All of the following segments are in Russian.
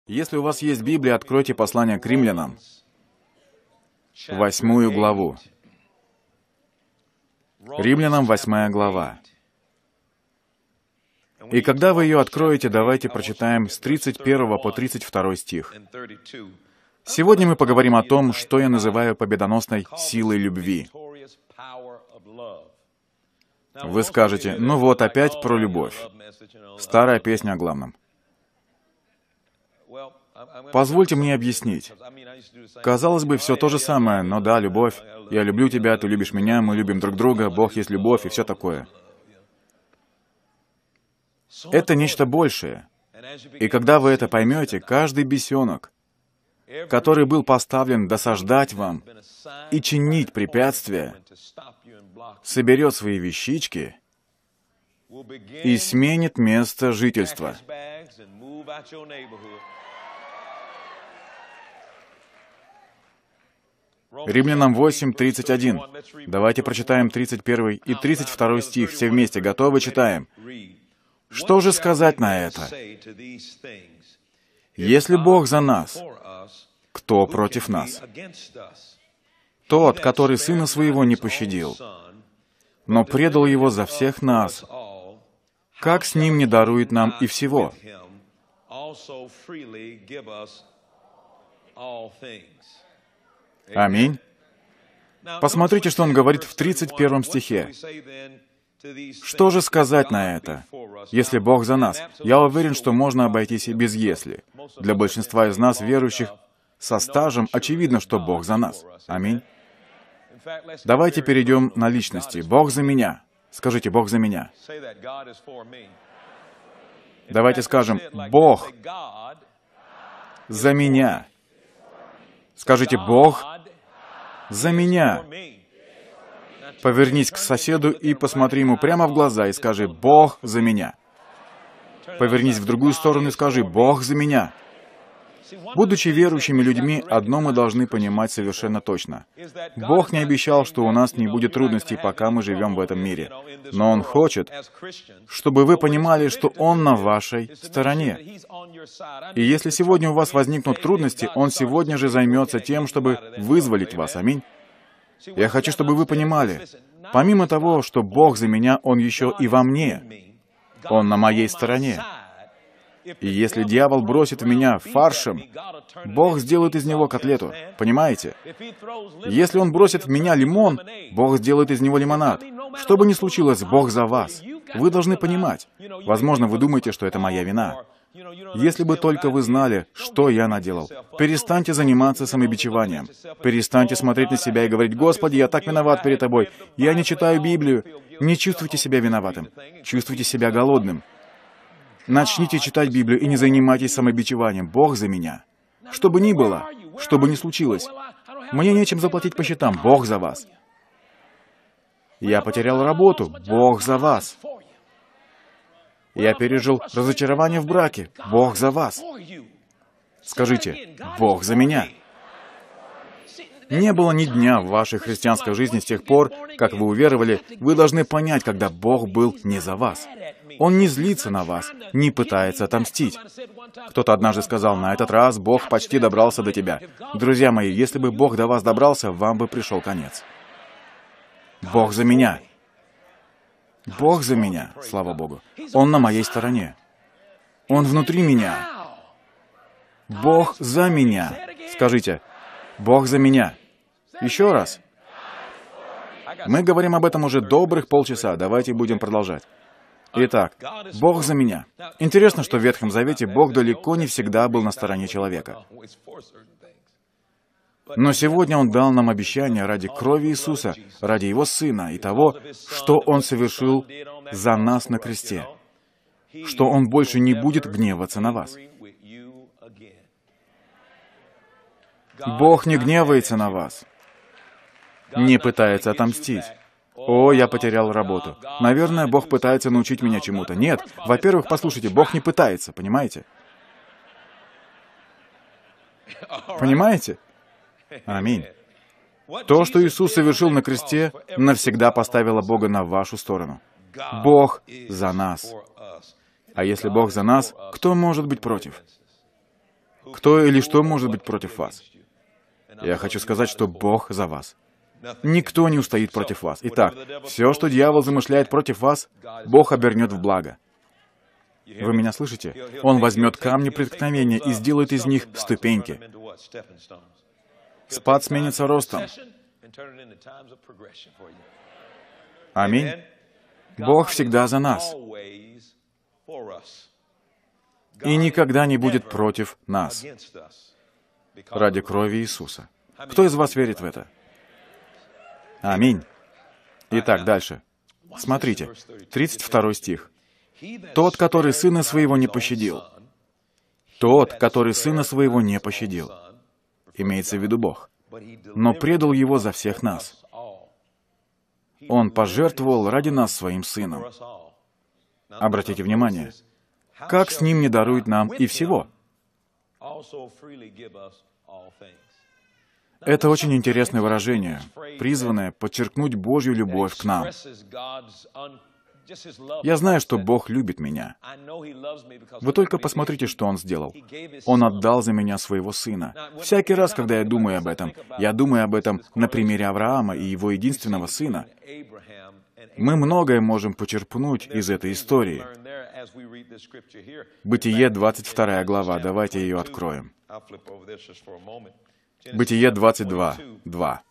Если у вас есть Библия, откройте послание к Римлянам, 8 главу. Римлянам 8 глава. И когда вы ее откроете, давайте прочитаем с 31 по 32 стих. Сегодня мы поговорим о том, что я называю победоносной силой любви. Вы скажете, ну вот опять про любовь. Старая песня о главном. Позвольте мне объяснить. Казалось бы, все то же самое, но да, любовь. Я люблю тебя, ты любишь меня, мы любим друг друга, Бог есть любовь и все такое. Это нечто большее. И когда вы это поймете, каждый бесенок, который был поставлен досаждать вам и чинить препятствия, соберет свои вещички и сменит место жительства. Римлянам 8:31. Давайте прочитаем 31 и 32 стих. Все вместе. Готовы? Читаем. Что же сказать на это? Если Бог за нас, кто против нас? Тот, который Сына Своего не пощадил, но предал Его за всех нас, как с Ним не дарует нам и всего? Аминь. Посмотрите, что он говорит в 31 стихе. Что же сказать на это? Если Бог за нас, я уверен, что можно обойтись и без «если». Для большинства из нас, верующих, со стажем очевидно, что Бог за нас. Аминь. Давайте перейдем на личности. Бог за меня. Скажите, Бог за меня. Давайте скажем, Бог за меня. Скажите, Бог за меня. Повернись к соседу и посмотри ему прямо в глаза и скажи, Бог за меня. Повернись в другую сторону и скажи, Бог за меня. Будучи верующими людьми, одно мы должны понимать совершенно точно. Бог не обещал, что у нас не будет трудностей, пока мы живем в этом мире. Но Он хочет, чтобы вы понимали, что Он на вашей стороне. И если сегодня у вас возникнут трудности, Он сегодня же займется тем, чтобы вызволить вас. Аминь. Я хочу, чтобы вы понимали, помимо того, что Бог за меня, Он еще и во мне. Он на моей стороне. И если дьявол бросит в меня фаршем, Бог сделает из него котлету. Понимаете? Если он бросит в меня лимон, Бог сделает из него лимонад. Что бы ни случилось, Бог за вас. Вы должны понимать. Возможно, вы думаете, что это моя вина. Если бы только вы знали, что я наделал. Перестаньте заниматься самобичеванием. Перестаньте смотреть на себя и говорить, «Господи, я так виноват перед Тобой. Я не читаю Библию». Не чувствуйте себя виноватым. Чувствуйте себя голодным. Начните читать Библию и не занимайтесь самобичеванием. Бог за меня. Что бы ни было, что бы ни случилось, мне нечем заплатить по счетам. Бог за вас. Я потерял работу. Бог за вас. Я пережил разочарование в браке. Бог за вас. Скажите, Бог за меня. Не было ни дня в вашей христианской жизни с тех пор, как вы уверовали, вы должны понять, когда Бог был не за вас. Он не злится на вас, не пытается отомстить. Кто-то однажды сказал, на этот раз Бог почти добрался до тебя. Друзья мои, если бы Бог до вас добрался, вам бы пришел конец. Бог за меня. Бог за меня, слава Богу. Он на моей стороне. Он внутри меня. Бог за меня. Скажите, Бог за меня. Еще раз. Мы говорим об этом уже добрых полчаса. Давайте будем продолжать. Итак, Бог за меня. Интересно, что в Ветхом Завете Бог далеко не всегда был на стороне человека. Но сегодня Он дал нам обещание ради крови Иисуса, ради Его Сына и того, что Он совершил за нас на кресте, что Он больше не будет гневаться на вас. Бог не гневается на вас, не пытается отомстить. «О, я потерял работу. Наверное, Бог пытается научить меня чему-то». Нет. Во-первых, послушайте, Бог не пытается, понимаете? Понимаете? Аминь. То, что Иисус совершил на кресте, навсегда поставило Бога на вашу сторону. Бог за нас. А если Бог за нас, кто может быть против? Кто или что может быть против вас? Я хочу сказать, что Бог за вас. Никто не устоит против вас. Итак, все, что дьявол замышляет против вас, Бог обернет в благо. Вы меня слышите? Он возьмет камни преткновения и сделает из них ступеньки. Спад сменится ростом. Аминь. Бог всегда за нас. И никогда не будет против нас. Ради крови Иисуса. Кто из вас верит в это? Аминь. Итак, дальше. Смотрите, 32 стих. «Тот, который сына своего не пощадил». Тот, который сына своего не пощадил. Имеется в виду Бог. Но предал его за всех нас. Он пожертвовал ради нас своим сыном. Обратите внимание, как с ним не дарует нам и всего? Это очень интересное выражение, призванное подчеркнуть Божью любовь к нам. Я знаю, что Бог любит меня. Вы только посмотрите, что Он сделал. Он отдал за меня своего сына. Всякий раз, когда я думаю об этом на примере Авраама и его единственного сына. Мы многое можем почерпнуть из этой истории. Бытие, 22 глава. Давайте ее откроем. Бытие 22, 2.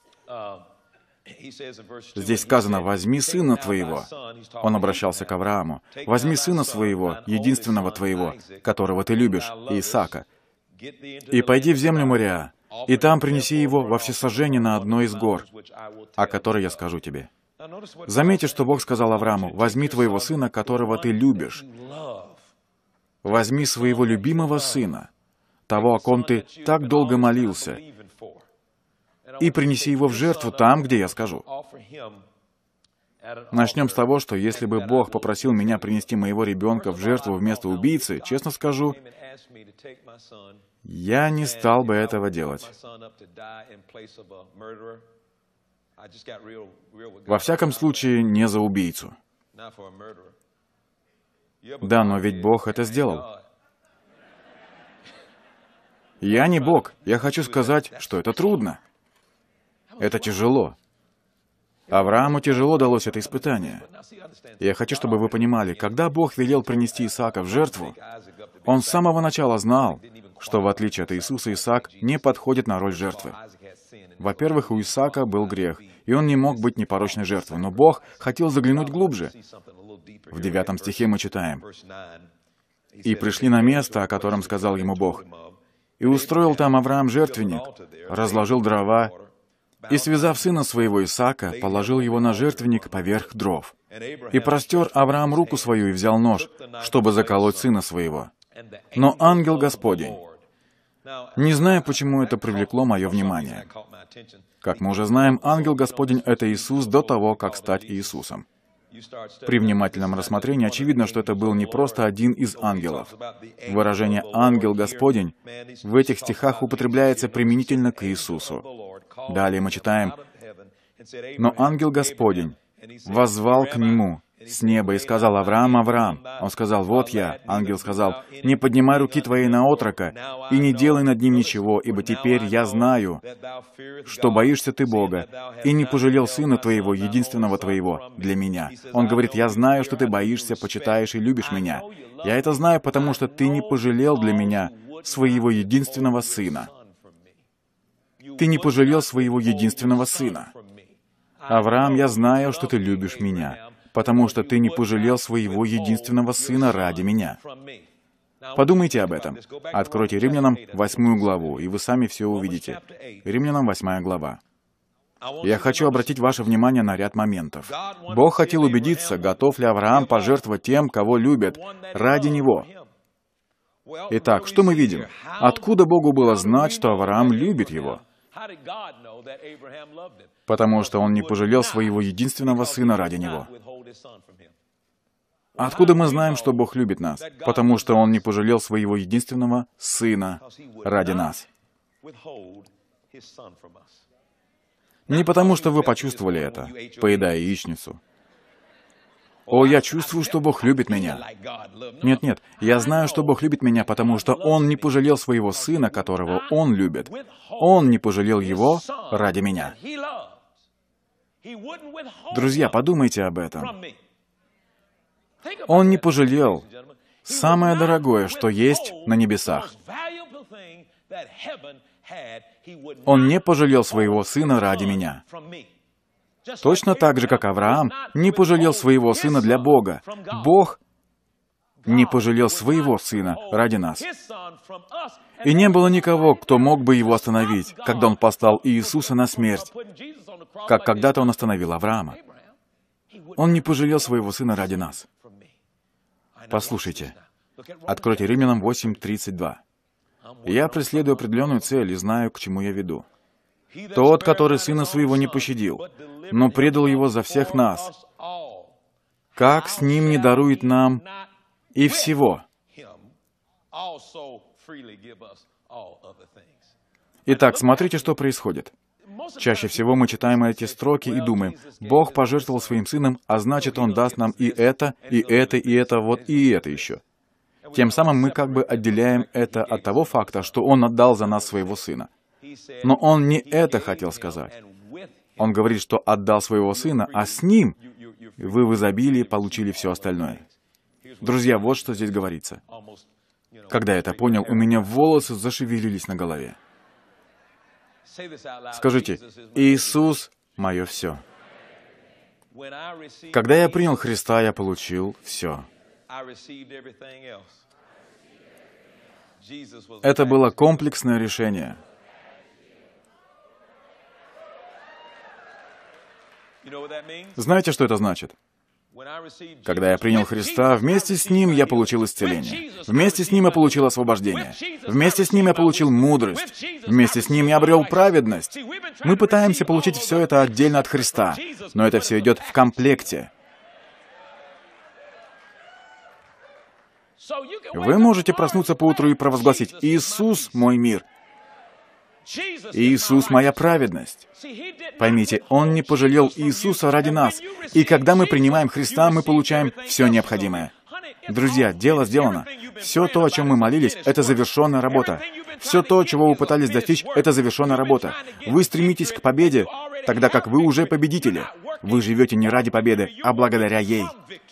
Здесь сказано: «Возьми сына твоего». Он обращался к Аврааму. «Возьми сына своего, единственного твоего, которого ты любишь, Исаака, и пойди в землю Мориа, и там принеси его во всесожжение на одной из гор, о которой я скажу тебе». Заметьте, что Бог сказал Аврааму: «Возьми твоего сына, которого ты любишь». Возьми своего любимого сына, того, о ком ты так долго молился, и принеси его в жертву там, где я скажу. Начнем с того, что если бы Бог попросил меня принести моего ребенка в жертву вместо убийцы, честно скажу, я не стал бы этого делать. Во всяком случае, не за убийцу. Да, но ведь Бог это сделал. Я не Бог. Я хочу сказать, что это трудно. Это тяжело. Аврааму тяжело далось это испытание. Я хочу, чтобы вы понимали, когда Бог велел принести Исаака в жертву, Он с самого начала знал, что в отличие от Иисуса, Исаак не подходит на роль жертвы. Во-первых, у Исаака был грех, и он не мог быть непорочной жертвой, но Бог хотел заглянуть глубже. В 9 стихе мы читаем: «И пришли на место, о котором сказал ему Бог, и устроил там Авраам жертвенник, разложил дрова, и, связав сына своего Исаака, положил его на жертвенник поверх дров. И простер Авраам руку свою и взял нож, чтобы заколоть сына своего. Но ангел Господень...» Не знаю, почему это привлекло мое внимание. Как мы уже знаем, ангел Господень — это Иисус до того, как стать Иисусом. При внимательном рассмотрении очевидно, что это был не просто один из ангелов. Выражение «ангел Господень» в этих стихах употребляется применительно к Иисусу. Далее мы читаем: «Но ангел Господень воззвал к нему с неба и сказал: Авраам, Авраам. Он сказал: вот я. Ангел сказал: не поднимай руки твоей на отрока и не делай над ним ничего, ибо теперь я знаю, что боишься ты Бога, и не пожалел сына твоего, единственного твоего, для меня». Он говорит: я знаю, что ты боишься, почитаешь и любишь меня. Я это знаю, потому что ты не пожалел для меня своего единственного сына. Ты не пожалел своего единственного сына. Авраам, я знаю, что ты любишь меня, потому что ты не пожалел своего единственного сына ради меня. Подумайте об этом. Откройте Римлянам 8 главу, и вы сами все увидите. Римлянам 8 глава. Я хочу обратить ваше внимание на ряд моментов. Бог хотел убедиться, готов ли Авраам пожертвовать тем, кого любят, ради него. Итак, что мы видим? Откуда Богу было знать, что Авраам любит его? Потому что он не пожалел своего единственного сына ради него. Откуда мы знаем, что Бог любит нас? Потому что Он не пожалел своего единственного сына ради нас. Не потому, что вы почувствовали это, поедая яичницу. «О, я чувствую, что Бог любит меня». Нет, я знаю, что Бог любит меня, потому что Он не пожалел своего Сына, которого Он любит. Он не пожалел Его ради меня. Друзья, подумайте об этом. Он не пожалел самое дорогое, что есть на небесах. Он не пожалел своего Сына ради меня. Точно так же, как Авраам не пожалел своего сына для Бога. Бог не пожалел своего Сына ради нас. И не было никого, кто мог бы его остановить, когда Он послал Иисуса на смерть, как когда-то Он остановил Авраама. Он не пожалел своего Сына ради нас. Послушайте, откройте Римлянам 8:32. «Я преследую определенную цель и знаю, к чему я веду. Тот, который Сына Своего не пощадил, но предал Его за всех нас, как с Ним не дарует нам и всего?» Итак, смотрите, что происходит. Чаще всего мы читаем эти строки и думаем, Бог пожертвовал Своим Сыном, а значит, Он даст нам и это, и это, и это, вот и это еще. Тем самым мы как бы отделяем это от того факта, что Он отдал за нас Своего Сына. Но Он не это хотел сказать. Он говорит, что отдал Своего Сына, а с Ним вы в изобилии получили все остальное. Друзья, вот что здесь говорится. Когда я это понял, у меня волосы зашевелились на голове. Скажите, Иисус — мое все. Когда я принял Христа, я получил все. Это было комплексное решение. Знаете, что это значит? Когда я принял Христа, вместе с Ним я получил исцеление. Вместе с Ним я получил освобождение. Вместе с Ним я получил мудрость. Вместе с Ним я обрел праведность. Мы пытаемся получить все это отдельно от Христа, но это все идет в комплекте. Вы можете проснуться поутру и провозгласить: «Иисус — мой мир». Иисус — моя праведность. Поймите, Он не пожалел Иисуса ради нас. И когда мы принимаем Христа, мы получаем все необходимое. Друзья, дело сделано. Все то, о чем мы молились, это завершенная работа. Все то, чего вы пытались достичь, это завершенная работа. Вы стремитесь к победе, тогда как вы уже победители. Вы живете не ради победы, а благодаря ей.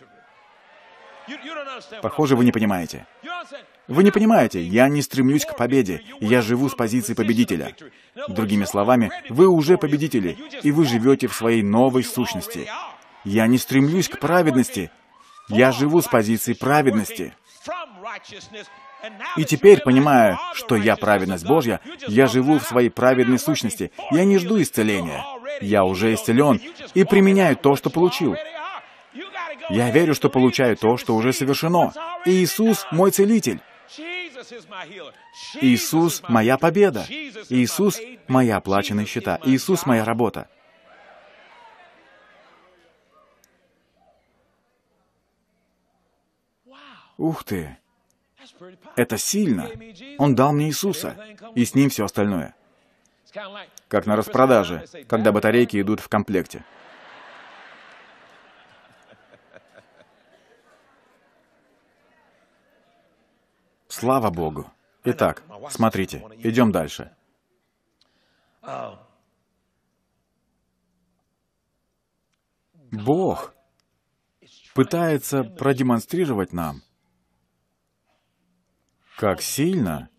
Похоже, вы не понимаете. Вы не понимаете, я не стремлюсь к победе, я живу с позиции победителя. Другими словами, вы уже победители, и вы живете в своей новой сущности. Я не стремлюсь к праведности, я живу с позиции праведности. И теперь, понимая, что я праведность Божья, я живу в своей праведной сущности. Я не жду исцеления. Я уже исцелен и применяю то, что получил. Я верю, что получаю то, что уже совершено. Иисус — мой целитель. Иисус — моя победа. Иисус — моя оплаченные счета. Иисус — моя работа. Ух ты! Это сильно. Он дал мне Иисуса, и с Ним все остальное. Как на распродаже, когда батарейки идут в комплекте. Слава Богу. Итак, смотрите, идем дальше. Бог пытается продемонстрировать нам, как сильно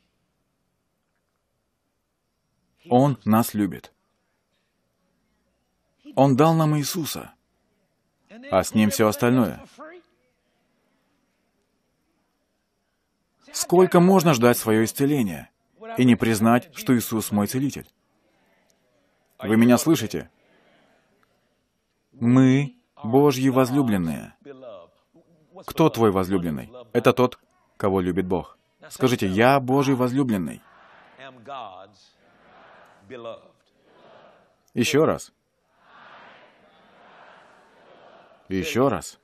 Он нас любит. Он дал нам Иисуса, а с Ним все остальное. Сколько можно ждать свое исцеление и не признать, что Иисус мой целитель? Вы меня слышите? Мы Божьи возлюбленные. Кто твой возлюбленный? Это тот, кого любит Бог. Скажите: «Я Божий возлюбленный». Еще раз. Еще раз.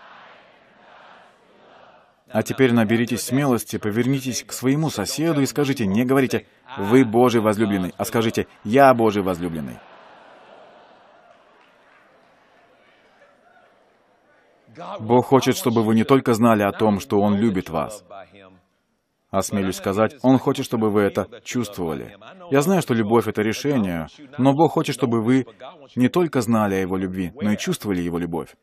А теперь наберитесь смелости, повернитесь к своему соседу и скажите, не говорите «Вы Божий возлюбленный», а скажите «Я Божий возлюбленный». Бог хочет, чтобы вы не только знали о том, что Он любит вас. Осмелюсь сказать, Он хочет, чтобы вы это чувствовали. Я знаю, что любовь — это решение, но Бог хочет, чтобы вы не только знали о Его любви, но и чувствовали Его любовь.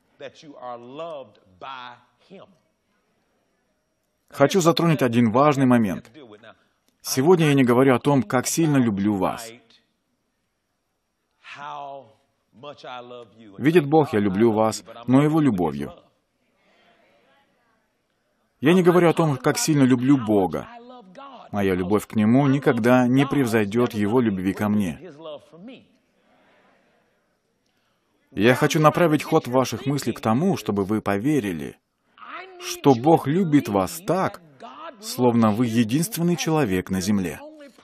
Хочу затронуть один важный момент. Сегодня я не говорю о том, как сильно люблю вас. Видит Бог, я люблю вас, но Его любовью. Я не говорю о том, как сильно люблю Бога. Моя любовь к Нему никогда не превзойдет Его любви ко мне. Я хочу направить ход ваших мыслей к тому, чтобы вы поверили, что Бог любит вас так, словно вы единственный человек на земле.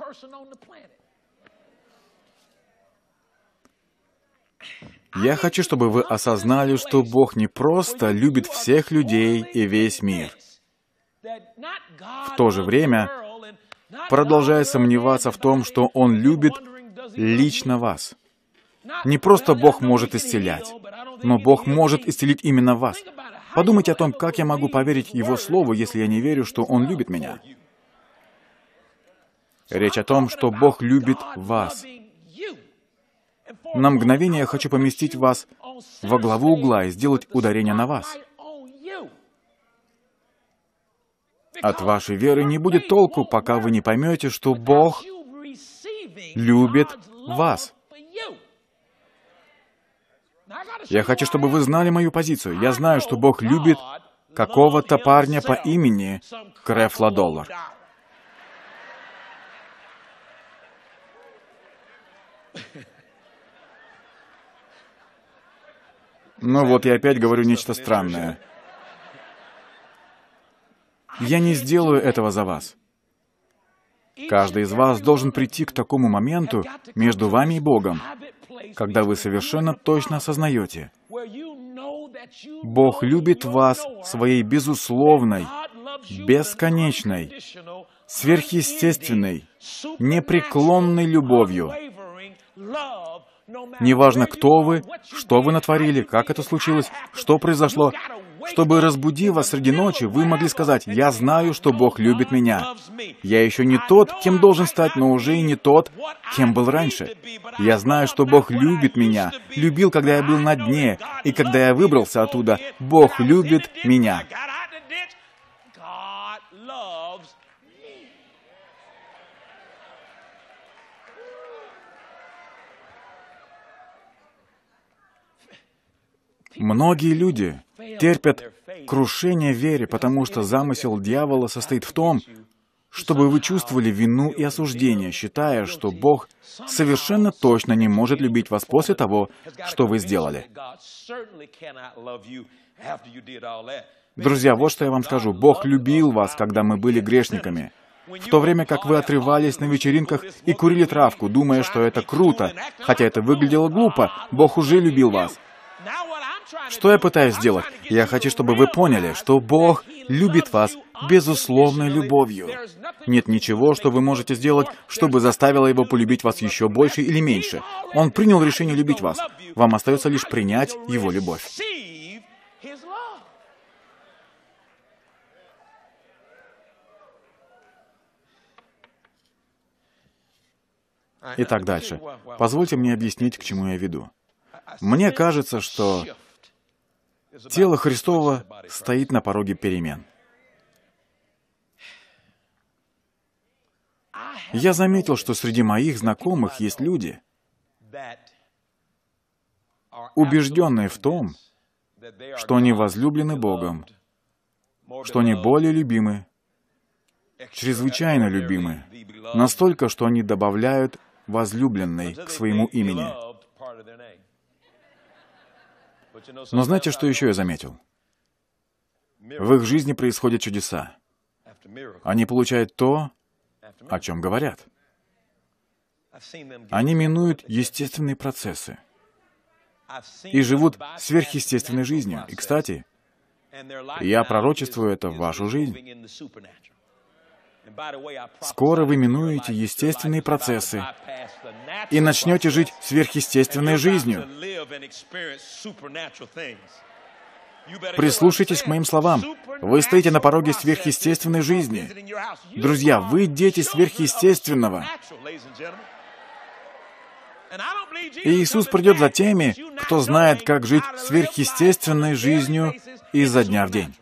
Я хочу, чтобы вы осознали, что Бог не просто любит всех людей и весь мир. В то же время, продолжая сомневаться в том, что Он любит лично вас. Не просто Бог может исцелять, но Бог может исцелить именно вас. Подумайте о том, как я могу поверить Его Слову, если я не верю, что Он любит меня. Речь о том, что Бог любит вас. На мгновение я хочу поместить вас во главу угла и сделать ударение на вас. От вашей веры не будет толку, пока вы не поймете, что Бог любит вас. Я хочу, чтобы вы знали мою позицию. Я знаю, что Бог любит какого-то парня по имени Крефла Доллар. Ну вот, я опять говорю нечто странное. Я не сделаю этого за вас. Каждый из вас должен прийти к такому моменту между вами и Богом, когда вы совершенно точно осознаете, Бог любит вас своей безусловной, бесконечной, сверхъестественной, непреклонной любовью. Неважно, кто вы, что вы натворили, как это случилось, что произошло, чтобы, разбудив вас среди ночи, вы могли сказать: «Я знаю, что Бог любит меня. Я еще не тот, кем должен стать, но уже и не тот, кем был раньше. Я знаю, что Бог любит меня, любил, когда я был на дне, и когда я выбрался оттуда, Бог любит меня». Многие люди терпят крушение в вере, потому что замысел дьявола состоит в том, чтобы вы чувствовали вину и осуждение, считая, что Бог совершенно точно не может любить вас после того, что вы сделали. Друзья, вот что я вам скажу. Бог любил вас, когда мы были грешниками. В то время как вы отрывались на вечеринках и курили травку, думая, что это круто, хотя это выглядело глупо, Бог уже любил вас. Что я пытаюсь сделать? Я хочу, чтобы вы поняли, что Бог любит вас безусловной любовью. Нет ничего, что вы можете сделать, чтобы заставило Его полюбить вас еще больше или меньше. Он принял решение любить вас. Вам остается лишь принять Его любовь. Итак, дальше. Позвольте мне объяснить, к чему я веду. Мне кажется, что тело Христово стоит на пороге перемен. Я заметил, что среди моих знакомых есть люди, убежденные в том, что они возлюблены Богом, что они более любимы, чрезвычайно любимы, настолько, что они добавляют возлюбленный к своему имени. Но знаете, что еще я заметил? В их жизни происходят чудеса. Они получают то, о чем говорят. Они минуют естественные процессы и живут сверхъестественной жизнью. И, кстати, я пророчествую это в вашу жизнь. Скоро вы минуете естественные процессы и начнете жить сверхъестественной жизнью. Прислушайтесь к моим словам. Вы стоите на пороге сверхъестественной жизни. Друзья, вы дети сверхъестественного. И Иисус придет за теми, кто знает, как жить сверхъестественной жизнью изо дня в день.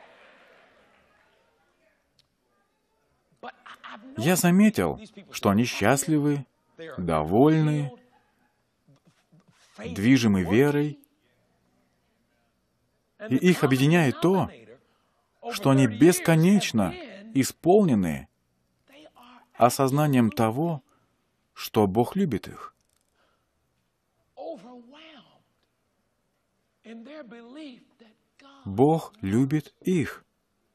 Я заметил, что они счастливы, довольны, движимы верой, и их объединяет то, что они бесконечно исполнены осознанием того, что Бог любит их. Бог любит их.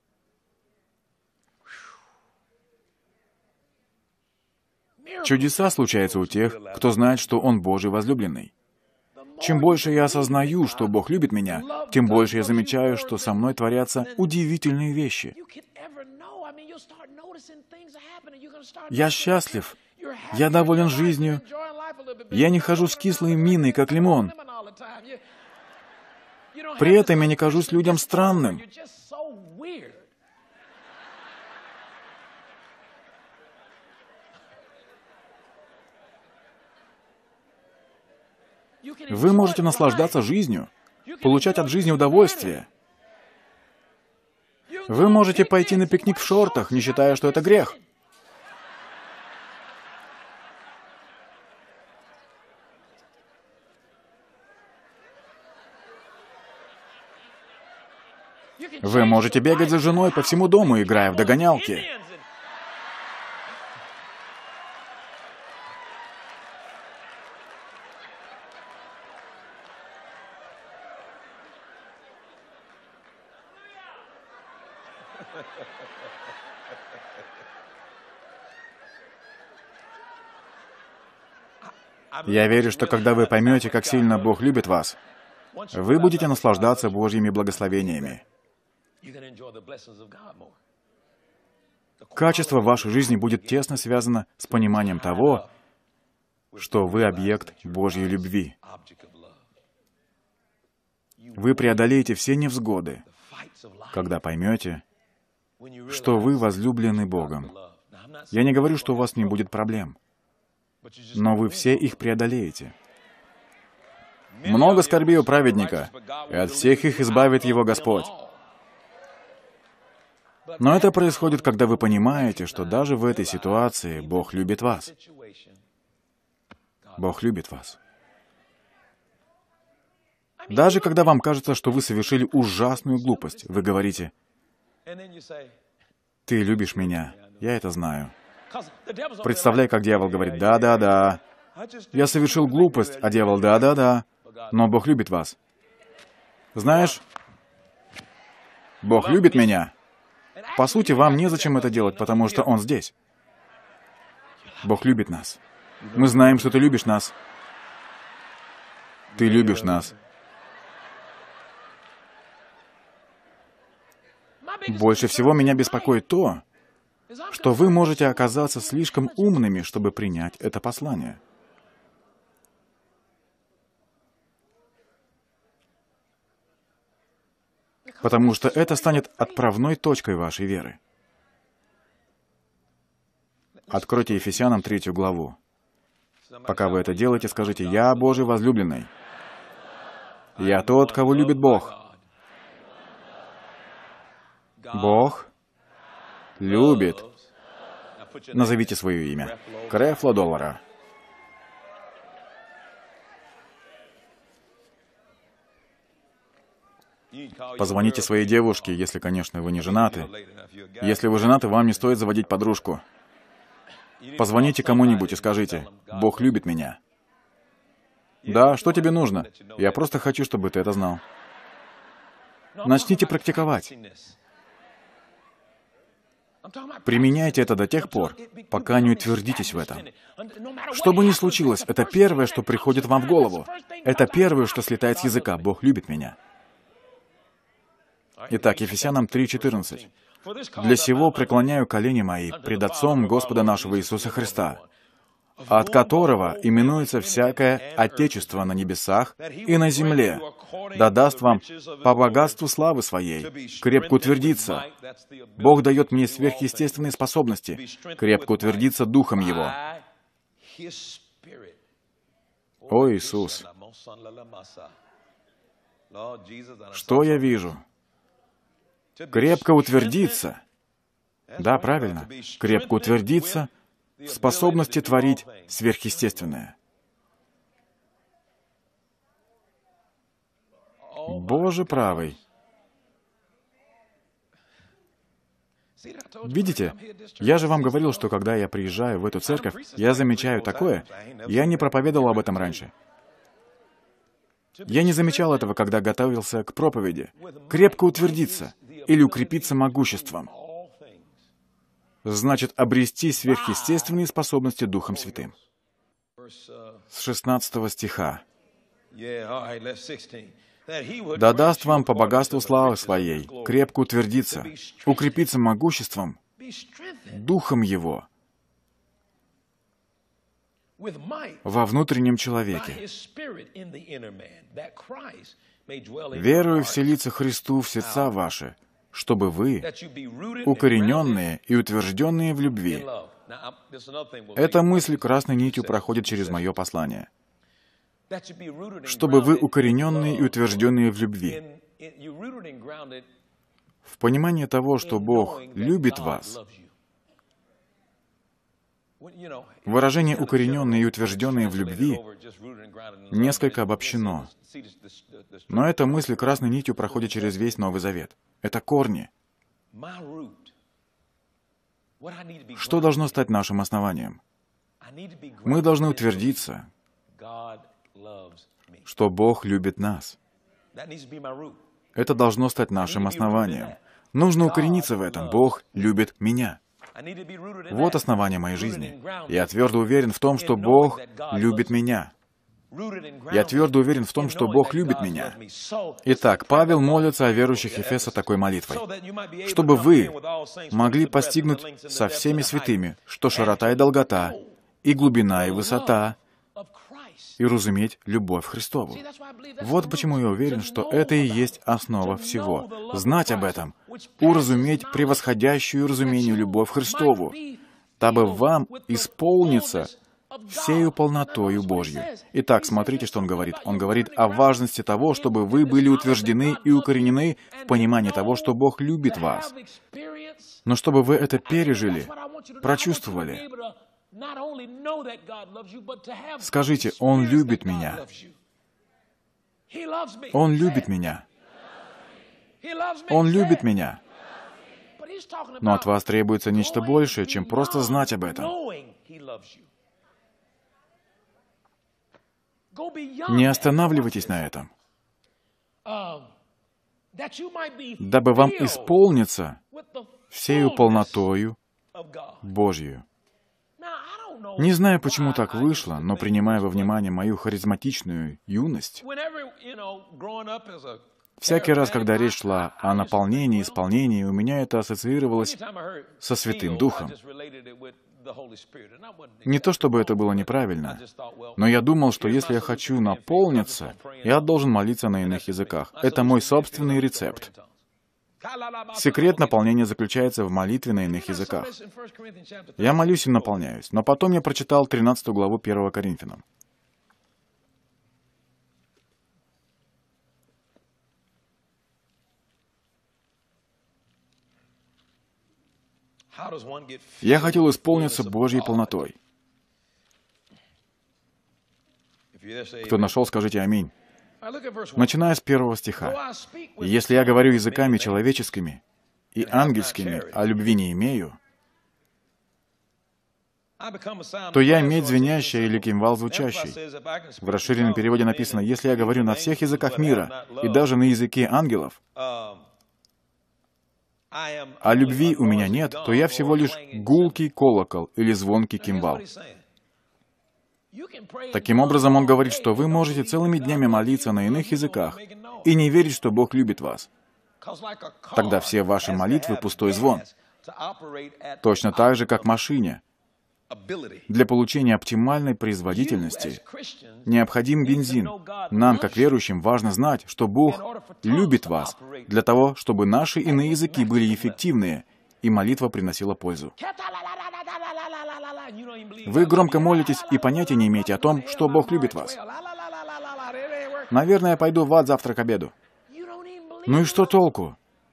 Чудеса случаются у тех, кто знает, что Он Божий возлюбленный. Чем больше я осознаю, что Бог любит меня, тем больше я замечаю, что со мной творятся удивительные вещи. Я счастлив. Я доволен жизнью. Я не хожу с кислой миной, как лимон. При этом я не кажусь людям странным. Вы можете наслаждаться жизнью, получать от жизни удовольствие. Вы можете пойти на пикник в шортах, не считая, что это грех. Вы можете бегать за женой по всему дому, играя в догонялки. Я верю, что когда вы поймете, как сильно Бог любит вас, вы будете наслаждаться Божьими благословениями. Качество вашей жизни будет тесно связано с пониманием того, что вы объект Божьей любви. Вы преодолеете все невзгоды, когда поймете, что вы возлюблены Богом. Я не говорю, что у вас не будет проблем, но вы все их преодолеете. Много скорби у праведника, и от всех их избавит его Господь. Но это происходит, когда вы понимаете, что даже в этой ситуации Бог любит вас. Бог любит вас. Даже когда вам кажется, что вы совершили ужасную глупость, вы говорите: «Ты любишь меня, я это знаю». Представляй, как дьявол говорит: «Да-да-да, я совершил глупость», а дьявол: «Да-да-да, но Бог любит вас». Знаешь, Бог любит меня. По сути, вам незачем это делать, потому что Он здесь. Бог любит нас. Мы знаем, что Ты любишь нас. Ты любишь нас. Больше всего меня беспокоит то, что вы можете оказаться слишком умными, чтобы принять это послание. Потому что это станет отправной точкой вашей веры. Откройте Ефесянам 3 главу. Пока вы это делаете, скажите: «Я Божий возлюбленный. Я тот, кого любит Бог». Бог любит. Назовите свое имя. Крефло Доллара. Позвоните своей девушке, если, конечно, вы не женаты. Если вы женаты, вам не стоит заводить подружку. Позвоните кому-нибудь и скажите: «Бог любит меня». Да, что тебе нужно? Я просто хочу, чтобы ты это знал. Начните практиковать. Применяйте это до тех пор, пока не утвердитесь в этом. Что бы ни случилось, это первое, что приходит вам в голову. Это первое, что слетает с языка. Бог любит меня. Итак, Ефесянам 3:14. «Для сего преклоняю колени мои пред Отцом Господа нашего Иисуса Христа». от которого именуется всякое Отечество на небесах и на земле, да даст вам по богатству славы Своей крепко утвердиться. Бог дает мне сверхъестественные способности, крепко утвердиться Духом Его. О, Иисус! Что я вижу? Крепко утвердиться. Да, правильно. Крепко утвердиться в способности творить сверхъестественное. Боже правый! Видите, я же вам говорил, что когда я приезжаю в эту церковь, я замечаю такое. Я не проповедовал об этом раньше. Я не замечал этого, когда готовился к проповеди. Крепко утвердиться или укрепиться могуществом значит обрести сверхъестественные способности Духом Святым. С 16 стиха. «Да даст вам по богатству славы Своей крепко утвердиться, укрепиться могуществом, Духом Его, во внутреннем человеке, верою вселиться Христу в сердца ваши, чтобы вы, укорененные и утвержденные в любви». Эта мысль красной нитью проходит через мое послание. Чтобы вы, укорененные и утвержденные в любви, в понимании того, что Бог любит вас. Выражение «укорененные и утвержденные в любви» несколько обобщено. Но эта мысль красной нитью проходит через весь Новый Завет. Это корни. Что должно стать нашим основанием? Мы должны утвердиться, что Бог любит нас. Это должно стать нашим основанием. Нужно укорениться в этом. Бог любит меня. Вот основание моей жизни. Я твердо уверен в том, что Бог любит меня. Я твердо уверен в том, что Бог любит меня. Итак, Павел молится о верующих Ефеса такой молитвой. «Чтобы вы могли постигнуть со всеми святыми, что широта и долгота, и глубина и высота, и разуметь любовь Христову». Вот почему я уверен, что это и есть основа всего. Знать об этом, уразуметь превосходящую разумению любовь Христову, дабы вам исполниться всею полнотою Божью. Итак, смотрите, что он говорит. Он говорит о важности того, чтобы вы были утверждены и укоренены в понимании того, что Бог любит вас. Но чтобы вы это пережили, прочувствовали. Скажите, Он любит меня. Он любит меня. Он любит меня. Но от вас требуется нечто большее, чем просто знать об этом. Не останавливайтесь на этом, дабы вам исполниться всею полнотою Божью. Не знаю, почему так вышло, но принимая во внимание мою харизматичную юность, всякий раз, когда речь шла о наполнении, исполнении, у меня это ассоциировалось со Святым Духом. Не то чтобы это было неправильно, но я думал, что если я хочу наполниться, я должен молиться на иных языках. Это мой собственный рецепт. Секрет наполнения заключается в молитве на иных языках. Я молюсь и наполняюсь, но потом я прочитал 13 главу 1 Коринфянам. Я хотел исполниться Божьей полнотой. Кто нашел, скажите «Аминь». Начиная с 1 стиха. «Если я говорю языками человеческими и ангельскими, а любви не имею, то я медь звенящая или кимвал звучащий». В расширенном переводе написано: «Если я говорю на всех языках мира и даже на языке ангелов, а любви у меня нет, то я всего лишь гулкий колокол или звонкий кимвал». Таким образом, он говорит, что вы можете целыми днями молиться на иных языках и не верить, что Бог любит вас. Тогда все ваши молитвы — пустой звон. Точно так же, как в машине. Для получения оптимальной производительности необходим бензин. Нам, как верующим, важно знать, что Бог любит вас для того, чтобы наши иные языки были эффективные, и молитва приносила пользу. Вы громко молитесь и понятия не имеете о том, что Бог любит вас. Наверное, я пойду в ад завтра к обеду. Ну и что толку?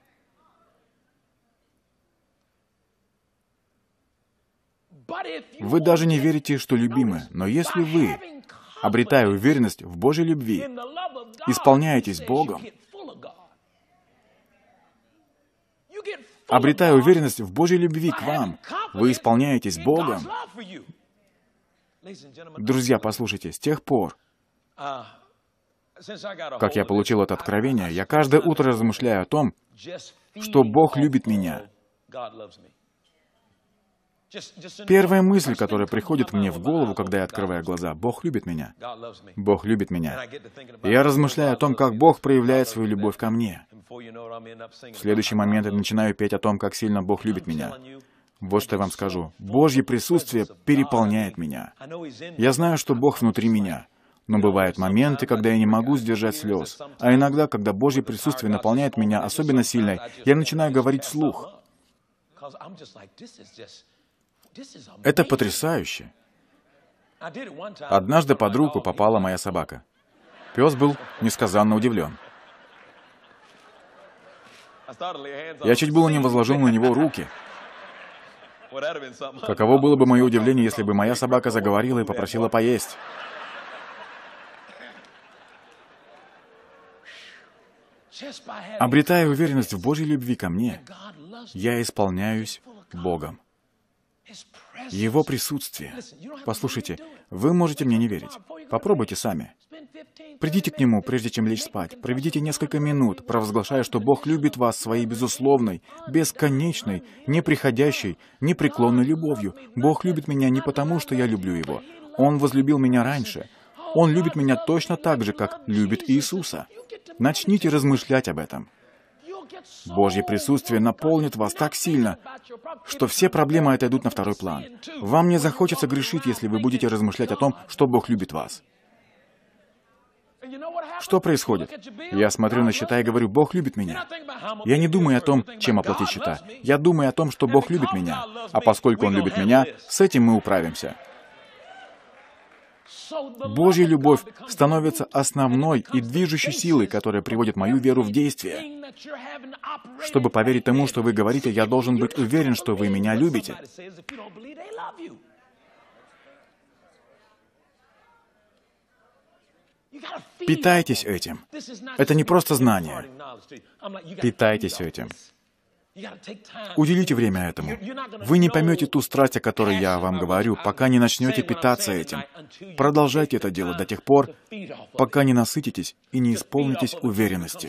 Вы даже не верите, что любимы, но если вы, обретая уверенность в Божьей любви, исполняетесь Богом, обретая уверенность в Божьей любви к вам, вы исполняетесь Богом. Друзья, послушайте, с тех пор, как я получил это откровение, я каждое утро размышляю о том, что Бог любит меня. Первая мысль, которая приходит мне в голову, когда я открываю глаза: Бог любит меня. Бог любит меня. И я размышляю о том, как Бог проявляет свою любовь ко мне. В следующий момент я начинаю петь о том, как сильно Бог любит меня. Вот что я вам скажу. Божье присутствие переполняет меня. Я знаю, что Бог внутри меня. Но бывают моменты, когда я не могу сдержать слез. А иногда, когда Божье присутствие наполняет меня особенно сильно, я начинаю говорить вслух. Это потрясающе. Однажды под руку попала моя собака. Пес был несказанно удивлен. Я чуть было не возложил на него руки. Каково было бы мое удивление, если бы моя собака заговорила и попросила поесть. Обретая уверенность в Божьей любви ко мне, я исполняюсь Богом. Его присутствие. Послушайте, вы можете мне не верить. Попробуйте сами. Придите к Нему, прежде чем лечь спать. Проведите несколько минут, провозглашая, что Бог любит вас своей безусловной, бесконечной, неприходящей, непреклонной любовью. Бог любит меня не потому, что я люблю Его. Он возлюбил меня раньше. Он любит меня точно так же, как любит Иисуса. Начните размышлять об этом. Божье присутствие наполнит вас так сильно, что все проблемы отойдут на второй план. Вам не захочется грешить, если вы будете размышлять о том, что Бог любит вас. Что происходит? Я смотрю на счета и говорю: Бог любит меня. Я не думаю о том, чем оплатить счета. Я думаю о том, что Бог любит меня. А поскольку Он любит меня, с этим мы управимся. Божья любовь становится основной и движущей силой, которая приводит мою веру в действие. Чтобы поверить тому, что вы говорите, я должен быть уверен, что вы меня любите. Питайтесь этим. Это не просто знание. Питайтесь этим. Уделите время этому. Вы не поймете ту страсть, о которой я вам говорю, пока не начнете питаться этим. Продолжайте это делать до тех пор, пока не насытитесь и не исполнитесь уверенности.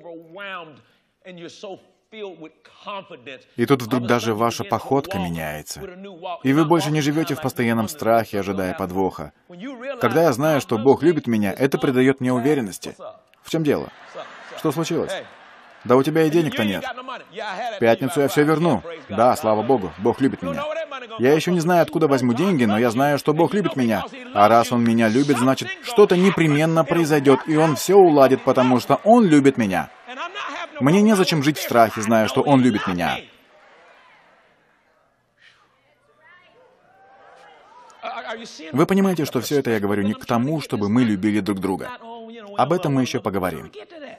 И тут вдруг даже ваша походка меняется. И вы больше не живете в постоянном страхе, ожидая подвоха. Когда я знаю, что Бог любит меня, это придает мне уверенности. В чем дело? Что случилось? Да у тебя и денег-то нет. В пятницу я все верну. Да, слава Богу, Бог любит меня. Я еще не знаю, откуда возьму деньги, но я знаю, что Бог любит меня. А раз Он меня любит, значит, что-то непременно произойдет, и Он все уладит, потому что Он любит меня. Мне незачем жить в страхе, зная, что Он любит меня. Вы понимаете, что все это я говорю не к тому, чтобы мы любили друг друга. Об этом мы еще поговорим.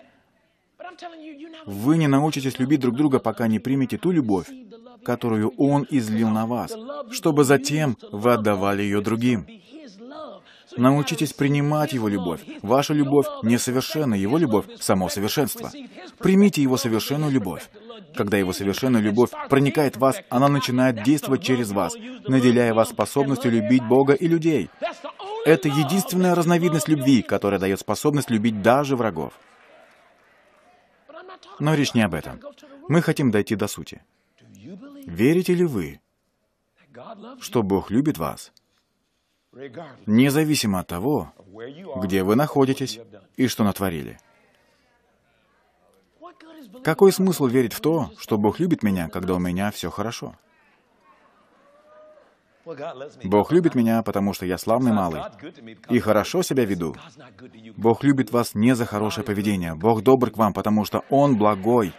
Вы не научитесь любить друг друга, пока не примете ту любовь, которую Он излил на вас, чтобы затем вы отдавали ее другим. Научитесь принимать Его любовь. Ваша любовь несовершенна, Его любовь — само совершенство. Примите Его совершенную любовь. Когда Его совершенная любовь проникает в вас, она начинает действовать через вас, наделяя вас способностью любить Бога и людей. Это единственная разновидность любви, которая дает способность любить даже врагов. Но речь не об этом. Мы хотим дойти до сути. Верите ли вы, что Бог любит вас, независимо от того, где вы находитесь и что натворили? Какой смысл верить в то, что Бог любит меня, когда у меня все хорошо? Бог любит меня, потому что я славный малый и хорошо себя веду. Бог любит вас не за хорошее поведение. Бог добр к вам, потому что Он благой.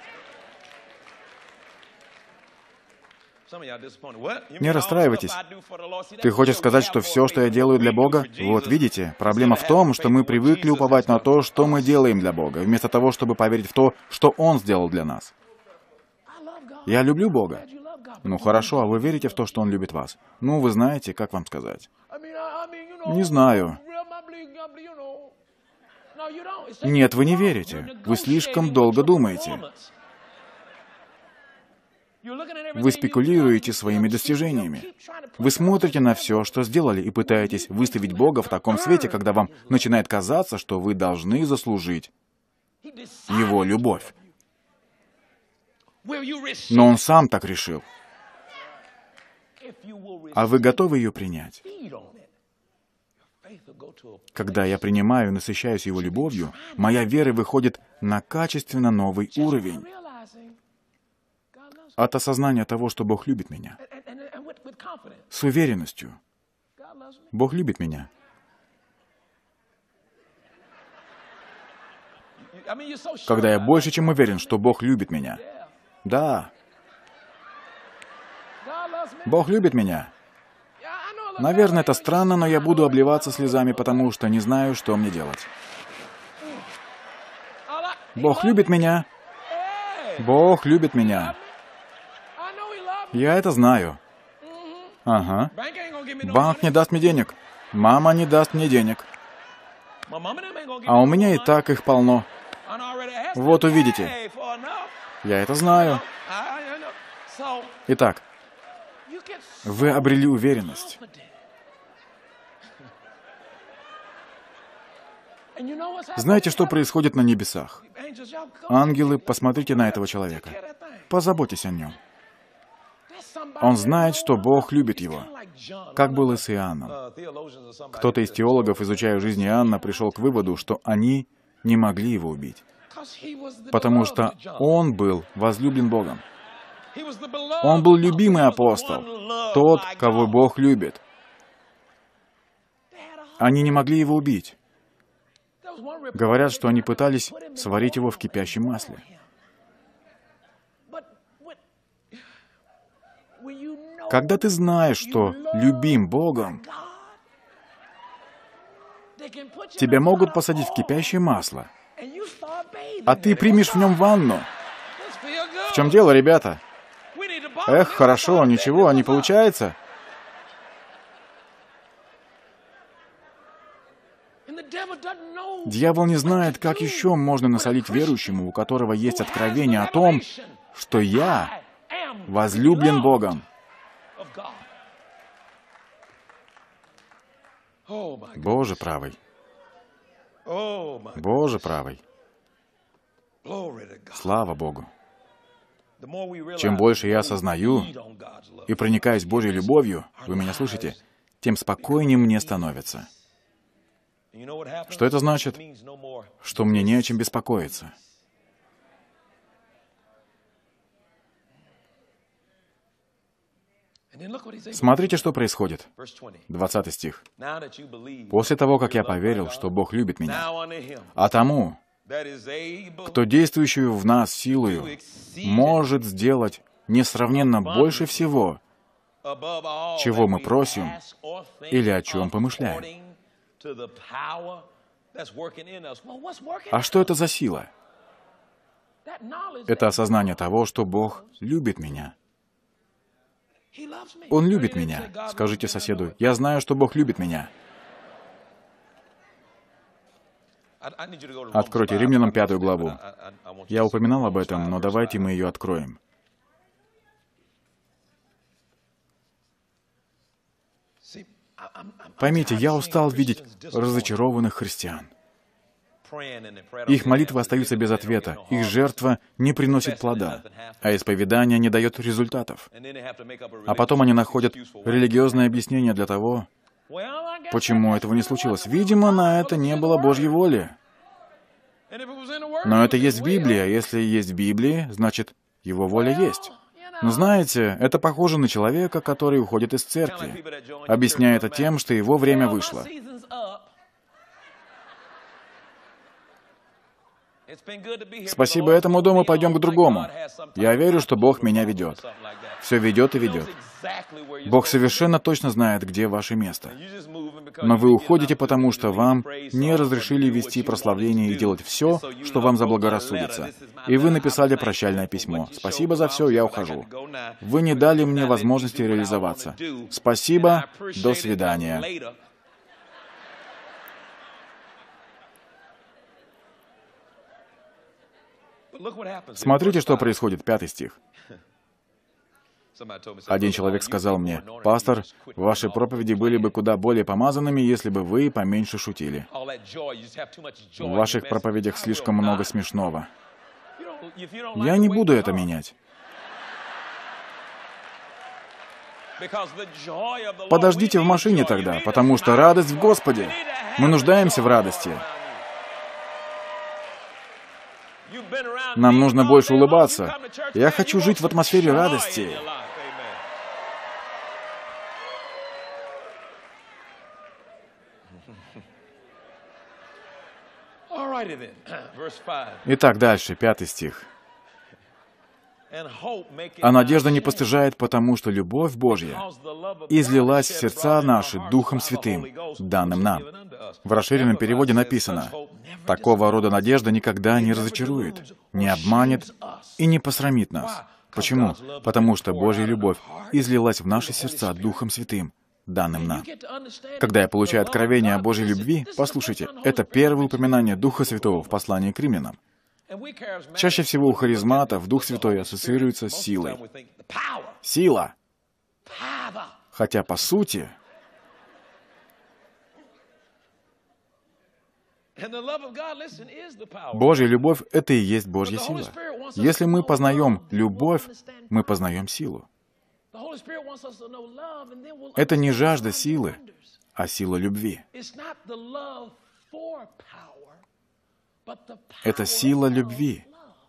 Не расстраивайтесь. Ты хочешь сказать, что все, что я делаю для Бога? Вот видите, проблема в том, что мы привыкли уповать на то, что мы делаем для Бога, вместо того, чтобы поверить в то, что Он сделал для нас. Я люблю Бога. Ну хорошо, а вы верите в то, что Он любит вас? Ну, вы знаете, как вам сказать? Не знаю. Нет, вы не верите. Вы слишком долго думаете. Вы спекулируете своими достижениями. Вы смотрите на все, что сделали, и пытаетесь выставить Бога в таком свете, когда вам начинает казаться, что вы должны заслужить Его любовь. Но Он сам так решил. А вы готовы ее принять? Когда я принимаю и насыщаюсь Его любовью, моя вера выходит на качественно новый уровень. От осознания того, что Бог любит меня. С уверенностью. Бог любит меня. Когда я больше чем уверен, что Бог любит меня. Да. Бог любит меня. Наверное, это странно, но я буду обливаться слезами, потому что не знаю, что мне делать. Бог любит меня. Бог любит меня. Я это знаю. Ага. Банк не даст мне денег. Мама не даст мне денег. А у меня и так их полно. Вот увидите. Я это знаю. Итак, вы обрели уверенность. Знаете, что происходит на небесах? Ангелы, посмотрите на этого человека. Позаботьтесь о нем. Он знает, что Бог любит его. Как было с Иоанном. Кто-то из теологов, изучая жизнь Иоанна, пришел к выводу, что они не могли его убить. Потому что он был возлюблен Богом. Он был любимый апостол, тот, кого Бог любит. Они не могли его убить. Говорят, что они пытались сварить его в кипящем масле. Когда ты знаешь, что любим Богом, тебя могут посадить в кипящее масло, а ты примешь в нем ванну. В чем дело, ребята? Эх, хорошо, ничего, не получается. Дьявол не знает, как еще можно насолить верующему, у которого есть откровение о том, что я возлюблен Богом. Боже правый. Боже правый. Слава Богу. Чем больше я осознаю и проникаюсь Божьей любовью, вы меня слышите, тем спокойнее мне становится. Что это значит? Что мне не о чем беспокоиться. Смотрите, что происходит. 20 стих. «После того, как я поверил, что Бог любит меня, а тому, кто действующую в нас силою может сделать несравненно больше всего, чего мы просим или о чем помышляем». А что это за сила? Это осознание того, что Бог любит меня. Он любит меня. Скажите соседу: «Я знаю, что Бог любит меня». Откройте Римлянам 5 главу. Я упоминал об этом, но давайте мы ее откроем. Поймите, я устал видеть разочарованных христиан. Их молитвы остаются без ответа, их жертва не приносит плода, а исповедание не дает результатов. А потом они находят религиозное объяснение для того, почему этого не случилось. Видимо, на это не было Божьей воли. Но это есть в Библии, а если есть в Библии, значит, Его воля есть. Но знаете, это похоже на человека, который уходит из церкви, объясняя это тем, что его время вышло. Спасибо этому дому, пойдем к другому. Я верю, что Бог меня ведет. Все ведет и ведет. Бог совершенно точно знает, где ваше место. Но вы уходите, потому что вам не разрешили вести прославление и делать все, что вам заблагорассудится. И вы написали прощальное письмо. Спасибо за все, я ухожу. Вы не дали мне возможности реализоваться. Спасибо, до свидания. Смотрите, что происходит, 5 стих. Один человек сказал мне: «Пастор, ваши проповеди были бы куда более помазанными, если бы вы поменьше шутили. В ваших проповедях слишком много смешного». Я не буду это менять. Подождите в машине тогда, потому что радость в Господе. Мы нуждаемся в радости. Нам нужно больше улыбаться. Я хочу жить в атмосфере радости. Итак, дальше, 5 стих. «А надежда не постыжает, потому что любовь Божья излилась в сердца наши Духом Святым, данным нам». В расширенном переводе написано: «Такого рода надежда никогда не разочарует, не обманет и не посрамит нас». Почему? Потому что Божья любовь излилась в наши сердца Духом Святым, данным нам. Когда я получаю откровение о Божьей любви, послушайте, это первое упоминание Духа Святого в послании к римлянам. Чаще всего у харизматов Дух Святой ассоциируется с силой. Сила. Хотя, по сути, Божья любовь — это и есть Божья сила. Если мы познаем любовь, мы познаем силу. Это не жажда силы, а сила любви. Это сила любви.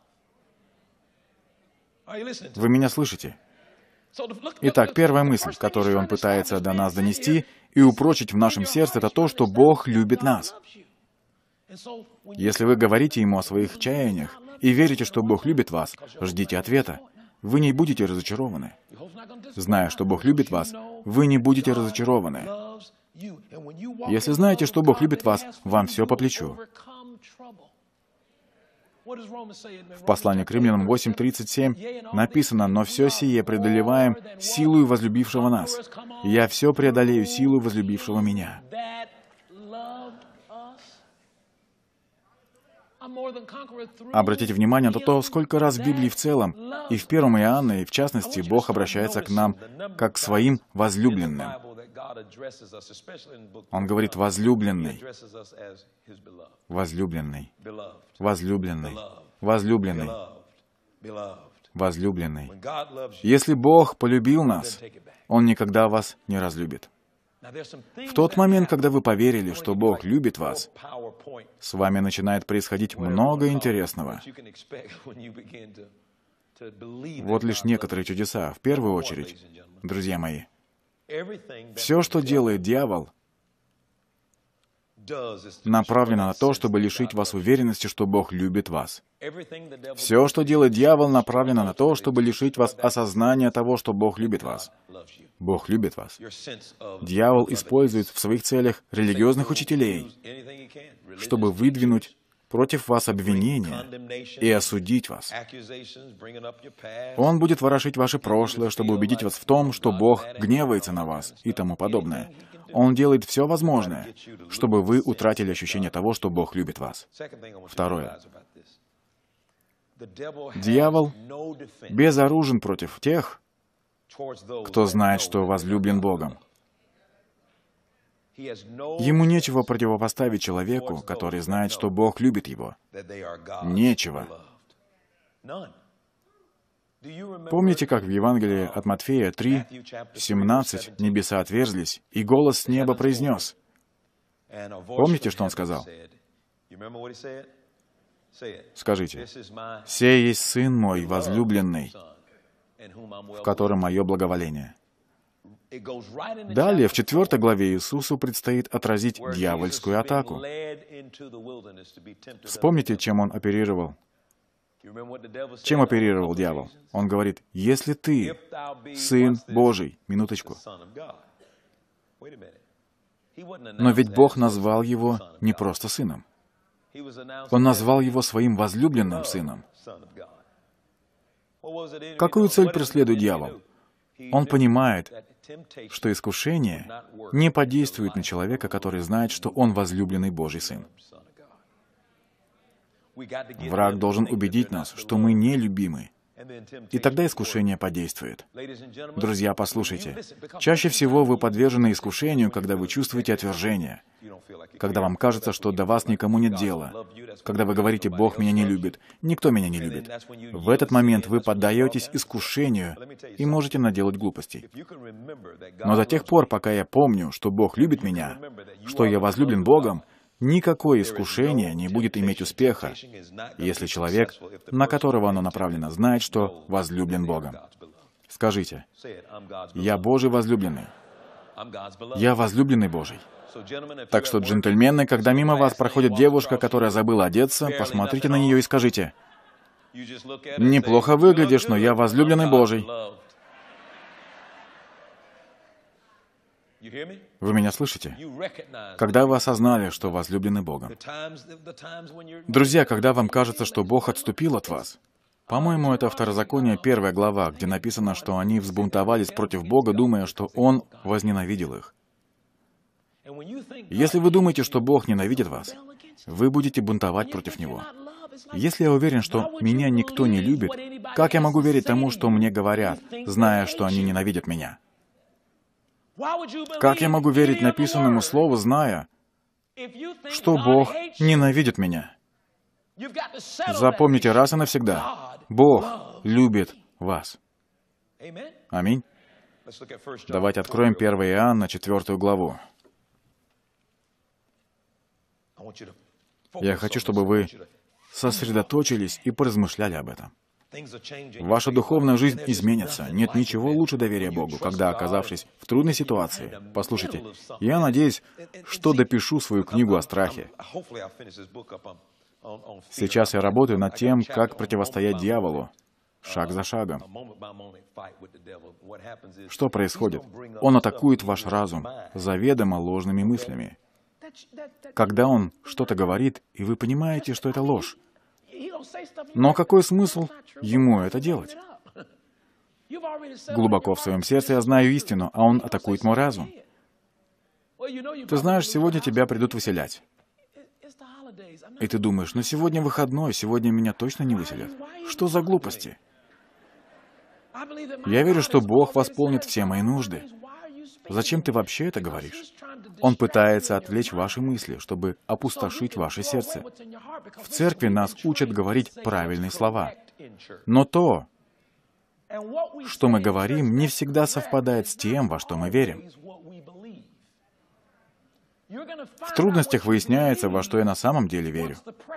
Вы меня слышите? Итак, первая мысль, которую он пытается до нас донести и упрочить в нашем сердце, это то, что Бог любит нас. Если вы говорите Ему о своих чаяниях и верите, что Бог любит вас, ждите ответа. Вы не будете разочарованы. Зная, что Бог любит вас, вы не будете разочарованы. Если знаете, что Бог любит вас, вам все по плечу. В послании к Римлянам 8:37 написано: «Но все сие преодолеваем силою возлюбившего нас. Я все преодолею силою возлюбившего меня». Обратите внимание на то, сколько раз в Библии в целом, и в 1 Иоанна, и в частности, Бог обращается к нам как к своим возлюбленным. Он говорит «возлюбленный», «возлюбленный», «возлюбленный», «возлюбленный», «возлюбленный». Если Бог полюбил нас, Он никогда вас не разлюбит. В тот момент, когда вы поверили, что Бог любит вас, с вами начинает происходить много интересного. Вот лишь некоторые чудеса. В первую очередь, друзья мои, все, что делает дьявол, направлено на то, чтобы лишить вас уверенности, что Бог любит вас. Все, что делает дьявол, направлено на то, чтобы лишить вас осознания того, что Бог любит вас. Бог любит вас. Дьявол использует в своих целях религиозных учителей, чтобы выдвинуть против вас обвинения и осудить вас. Он будет ворошить ваше прошлое, чтобы убедить вас в том, что Бог гневается на вас и тому подобное. Он делает все возможное, чтобы вы утратили ощущение того, что Бог любит вас. Второе. Дьявол безоружен против тех, кто знает, что возлюблен Богом. Ему нечего противопоставить человеку, который знает, что Бог любит его. Нечего. Помните, как в Евангелии от Матфея 3:17 небеса отверзлись, и голос с неба произнес? Помните, что он сказал? Скажите: «Сей есть Сын мой возлюбленный, в котором мое благоволение». Далее, в 4 главе Иисусу предстоит отразить дьявольскую атаку. Вспомните, чем он оперировал. Чем оперировал дьявол? Он говорит: «Если ты Сын Божий». Минуточку. Но ведь Бог назвал его не просто сыном. Он назвал его своим возлюбленным сыном. Какую цель преследует дьявол? Он понимает, что искушение не подействует на человека, который знает, что он возлюбленный Божий сын. Враг должен убедить нас, что мы нелюбимы, и тогда искушение подействует. Друзья, послушайте. Чаще всего вы подвержены искушению, когда вы чувствуете отвержение, когда вам кажется, что до вас никому нет дела, когда вы говорите: «Бог меня не любит, никто меня не любит». В этот момент вы поддаетесь искушению и можете наделать глупостей. Но до тех пор, пока я помню, что Бог любит меня, что я возлюблен Богом, никакое искушение не будет иметь успеха, если человек, на которого оно направлено, знает, что возлюблен Богом. Скажите: «Я Божий возлюбленный. Я возлюбленный Божий». Так что, джентльмены, когда мимо вас проходит девушка, которая забыла одеться, посмотрите на нее и скажите: «Неплохо выглядишь, но я возлюбленный Божий». Вы меня слышите? Когда вы осознали, что возлюблены Богом. Друзья, когда вам кажется, что Бог отступил от вас, по-моему, это Второзаконие, 1 глава, где написано, что они взбунтовались против Бога, думая, что Он возненавидел их. Если вы думаете, что Бог ненавидит вас, вы будете бунтовать против Него. Если я уверен, что меня никто не любит, как я могу верить тому, что мне говорят, зная, что они ненавидят меня? Как я могу верить написанному слову, зная, что Бог ненавидит меня? Запомните раз и навсегда: Бог любит вас. Аминь. Давайте откроем 1 Иоанна, 4 главу. Я хочу, чтобы вы сосредоточились и поразмышляли об этом. Ваша духовная жизнь изменится. Нет ничего лучше доверия Богу, когда, оказавшись в трудной ситуации. Послушайте, я надеюсь, что допишу свою книгу о страхе. Сейчас я работаю над тем, как противостоять дьяволу, шаг за шагом. Что происходит? Он атакует ваш разум заведомо ложными мыслями. Когда он что-то говорит, и вы понимаете, что это ложь. Но какой смысл ему это делать? Глубоко в своем сердце я знаю истину, а он атакует мой разум. Ты знаешь, сегодня тебя придут выселять. И ты думаешь: ну сегодня выходной, сегодня меня точно не выселят. Что за глупости? Я верю, что Бог восполнит все мои нужды. Зачем ты вообще это говоришь? Он пытается отвлечь ваши мысли, чтобы опустошить ваше сердце. В церкви нас учат говорить правильные слова. Но то, что мы говорим, не всегда совпадает с тем, во что мы верим. В трудностях выясняется, во что я на самом деле верю.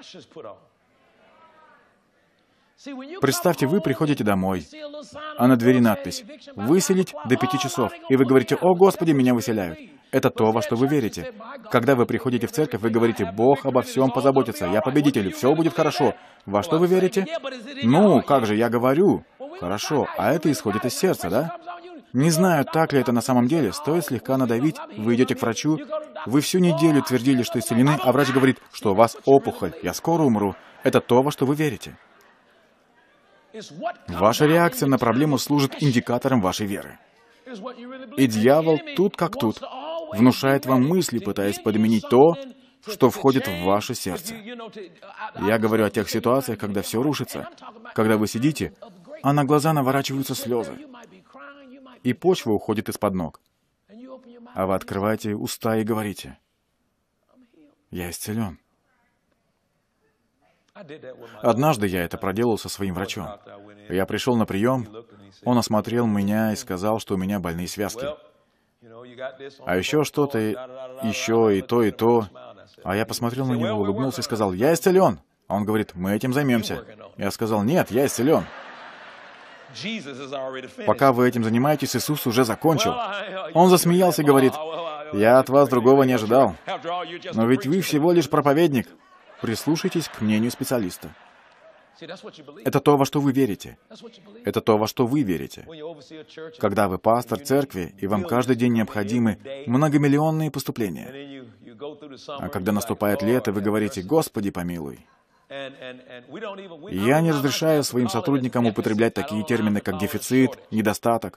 Представьте, вы приходите домой, а на двери надпись «Выселить до 5 часов», и вы говорите: «О, Господи, меня выселяют». Это то, во что вы верите. Когда вы приходите в церковь, вы говорите: «Бог обо всем позаботится, я победитель, все будет хорошо». Во что вы верите? Ну, как же, я говорю. Хорошо, а это исходит из сердца, да? Не знаю, так ли это на самом деле. Стоит слегка надавить, вы идете к врачу, вы всю неделю твердили, что исцелены, а врач говорит, что у вас опухоль, я скоро умру. Это то, во что вы верите. Ваша реакция на проблему служит индикатором вашей веры. И дьявол тут как тут внушает вам мысли, пытаясь подменить то, что входит в ваше сердце. Я говорю о тех ситуациях, когда все рушится, когда вы сидите, а на глаза наворачиваются слезы, и почва уходит из-под ног. А вы открываете уста и говорите: «Я исцелен». Однажды я это проделал со своим врачом. Я пришел на прием, он осмотрел меня и сказал, что у меня больные связки. А еще что-то, еще и то, и то. А я посмотрел на него, улыбнулся и сказал: «Я исцелен». А он говорит: «Мы этим займемся». Я сказал: «Нет, я исцелен». Пока вы этим занимаетесь, Иисус уже закончил. Он засмеялся и говорит: «Я от вас другого не ожидал. Но ведь вы всего лишь проповедник. Прислушайтесь к мнению специалиста». Это то, во что вы верите. Это то, во что вы верите. Когда вы пастор церкви, и вам каждый день необходимы многомиллионные поступления. А когда наступает лето, вы говорите: «Господи, помилуй». Я не разрешаю своим сотрудникам употреблять такие термины, как дефицит, недостаток.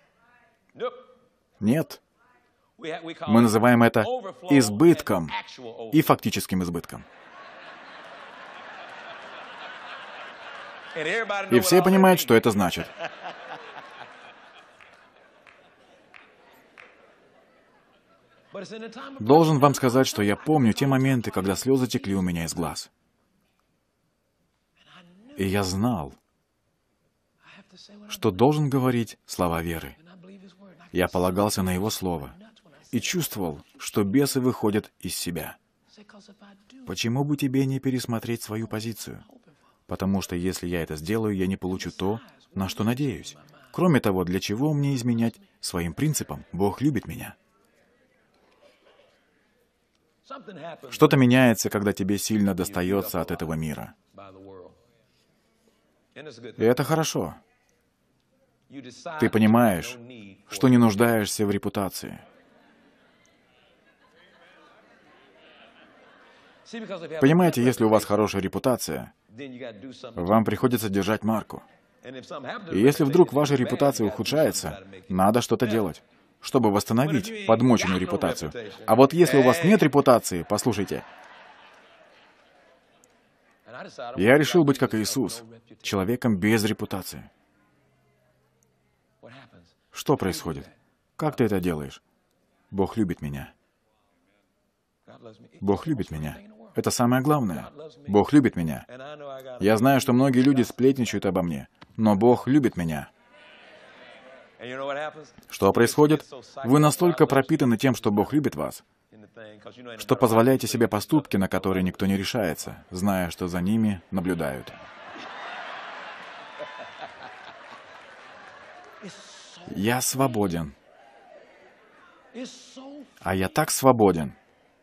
Нет. Мы называем это избытком и фактическим избытком. И все понимают, что это значит. Должен вам сказать, что я помню те моменты, когда слезы текли у меня из глаз. И я знал, что должен говорить слова веры. Я полагался на Его Слово и чувствовал, что бесы выходят из себя. Почему бы тебе не пересмотреть свою позицию? Потому что если я это сделаю, я не получу то, на что надеюсь. Кроме того, для чего мне изменять своим принципам? Бог любит меня. Что-то меняется, когда тебе сильно достается от этого мира. И это хорошо. Ты понимаешь, что не нуждаешься в репутации. Понимаете, если у вас хорошая репутация, вам приходится держать марку. И если вдруг ваша репутация ухудшается, надо что-то делать, чтобы восстановить подмоченную репутацию. А вот если у вас нет репутации, послушайте, я решил быть как Иисус, человеком без репутации. Что происходит? Как ты это делаешь? Бог любит меня. Бог любит меня. Это самое главное. Бог любит меня. Я знаю, что многие люди сплетничают обо мне, но Бог любит меня. Что происходит? Вы настолько пропитаны тем, что Бог любит вас, что позволяете себе поступки, на которые никто не решается, зная, что за ними наблюдают. Я свободен. А я так свободен.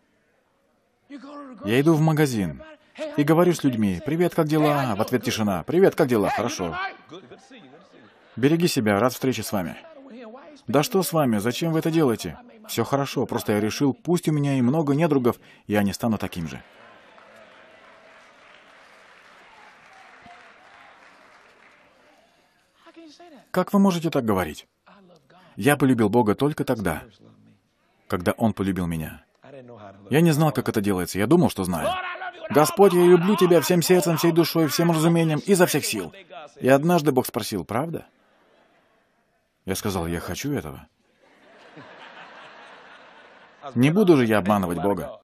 Я иду в магазин и говорю с людьми: «Привет, как дела?» В ответ тишина. «Привет, как дела?» «Хорошо». «Береги себя, рад встрече с вами». «Да что с вами? Зачем вы это делаете?» «Все хорошо, просто я решил, пусть у меня и много недругов, я не стану таким же». Как вы можете так говорить? Я полюбил Бога только тогда, когда Он полюбил меня. Я не знал, как это делается. Я думал, что знаю. «Господь, я люблю Тебя всем сердцем, всей душой, всем разумением, изо всех сил». И однажды Бог спросил: «Правда?» Я сказал: «Я хочу этого». Не буду же я обманывать Бога.